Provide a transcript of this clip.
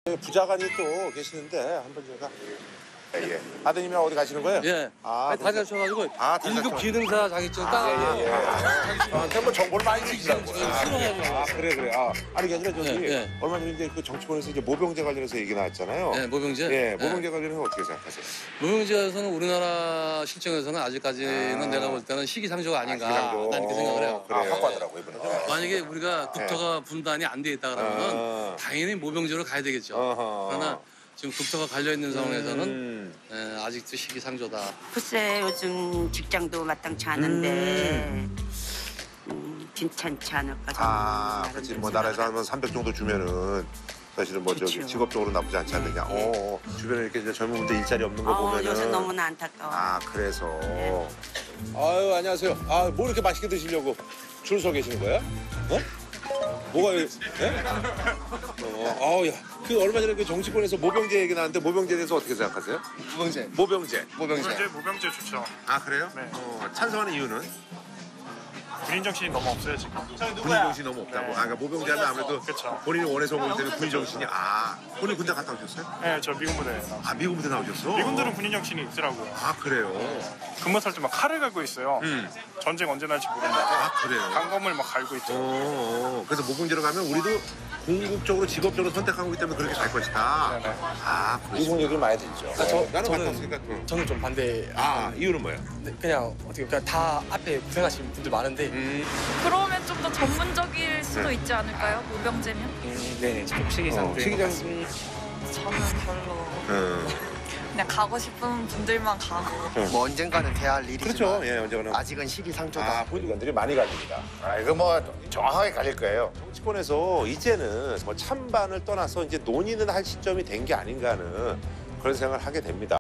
부자간이 또 계시는데 한번 제가 예. 아드님이 어디 가시는 거예요? 예. 다시 하셔가지고 다시 1급 기능사 자격증 따. 예. 저한테 뭐 정보를 많이 주시라고. 싫어가지고. 그래. 아니 그게 아니라 저기 얼마 전에 이제 그 정치권에서 이제 모병제 관련해서 얘기 나왔잖아요. 네, 모병제. 예, 모병제 관련해서 어떻게 생각하세요? 모병제에서는 우리나라 실정에서는 아직까지는 내가 볼 때는 시기상조가 아닌가. 난 이렇게 생각을 해요. 그래. 확고하더라고 이번에. 만약에 우리가 국토가 분단이 안 돼 있다 그러면 당연히 모병제로 가야 되겠죠. 그러나 지금 국토가 갈려 있는 상황에서는 아직도 시기상조다. 글쎄 요즘 직장도 마땅치 않은데 괜찮지 않을까. 그렇지. 뭐 나라에서 하면 300 정도 주면은 사실은 뭐 저기 직업적으로 나쁘지 않지 않느냐. 주변에 이렇게 이제 젊은 분들 일자리 없는 거 보면은. 요새 너무나 안타까워. 그래서. 네. 아유 안녕하세요. 뭐 이렇게 맛있게 드시려고 줄 서 계시는 거야? 뭐가 예? 야, 그 얼마 전에 그 정치권에서 모병제 얘기 나왔는데 모병제에 대해서 어떻게 생각하세요? 모병제. 모병제 좋죠. 그래요? 네. 찬성하는 이유는? 군인 정신이 너무 없어요 지금. 군인 정신이 너무 없다고. 네. 그러니까 모병제하면 아무래도 그쵸. 본인이 원해서 오기 때문에 군인 정신이. 본인 군대 갔다 오셨어요? 네, 저 미군 부대에. 미군 부대 나오셨어? 미군들은 군인 정신이 있더라고요. 그래요? 근무할 때 막 칼을 갈고 있어요. 전쟁 언제 날지 모른다고. 그래요? 강검을 막 갈고 있죠. 그래서 모병제로 가면 우리도 궁극적으로 직업적으로 선택하고 있기 때문에 그렇게 갈 것이다. 네네. 이분 얘기를 많이 듣죠. 나는 갔다 왔으니까. 저는 좀 반대. 이유는 뭐예요? 그냥 어떻게 그냥 다 앞에 고생하신 분들 많은데. 그러면 좀 더 전문적일 수도 있지 않을까요? 모병제면? 네, 좀 시기상. 시기상. 저는 별로. 그냥 가고 싶은 분들만 가고. 뭐 언젠가는 돼야 할 일이지만 그렇죠. 예, 언젠가는. 아직은 시기상조다. 본인들이 많이 갈립니다. 이거 뭐 정확하게 갈릴 거예요. 정치권에서 이제는 뭐 찬반을 떠나서 이제 논의는 할 시점이 된 게 아닌가 하는 그런 생각을 하게 됩니다.